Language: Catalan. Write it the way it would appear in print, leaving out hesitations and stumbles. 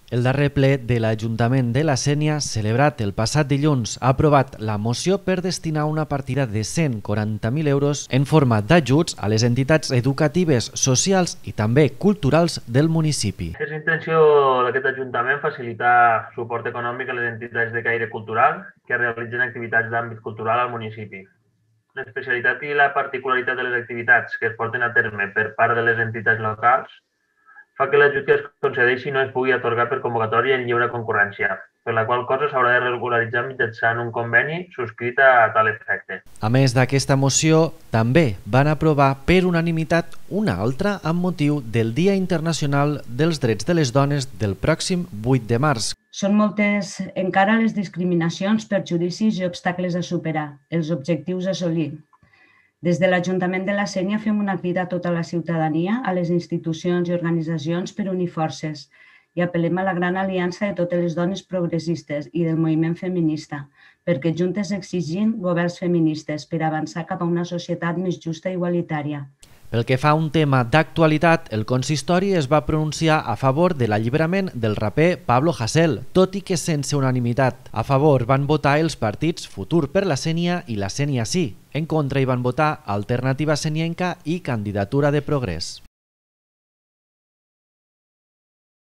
El darrer ple de l'Ajuntament de la Sénia, celebrat el passat dilluns, ha aprovat la moció per destinar una partida de 140.000 euros en forma d'ajuts a les entitats educatives, socials i també culturals del municipi. És intenció d'aquest Ajuntament facilitar suport econòmic a les entitats de caire cultural que realitzen activitats d'àmbit cultural al municipi. L'especialitat i la particularitat de les activitats que es porten a terme per part de les entitats locals fa que l'ajut que es concedeixi no es pugui atorgar per convocatòria en lliure concurrència, per la qual cosa s'haurà de regularitzar mitjançant un conveni subscrit a tal efecte. A més d'aquesta moció, també van aprovar per unanimitat una altra amb motiu del Dia Internacional dels Drets de les Dones del pròxim 8 de març. Són moltes encara les discriminacions, perjudicis i obstacles a superar, els objectius a assolir. Des de l'Ajuntament de la Sénia fem una crida a tota la ciutadania, a les institucions i organitzacions per unir forces i apel·lem a la gran aliança de totes les dones progressistes i del moviment feminista, perquè juntes exigim governs feministes per avançar cap a una societat més justa i igualitària. Pel que fa a un tema d'actualitat, el consistori es va pronunciar a favor de l'alliberament del raper Pablo Hasél, tot i que sense unanimitat. A favor van votar els partits Futur per la Sénia i la Sénia Sí. En contra hi van votar Alternativa Senienca i Candidatura de Progrés.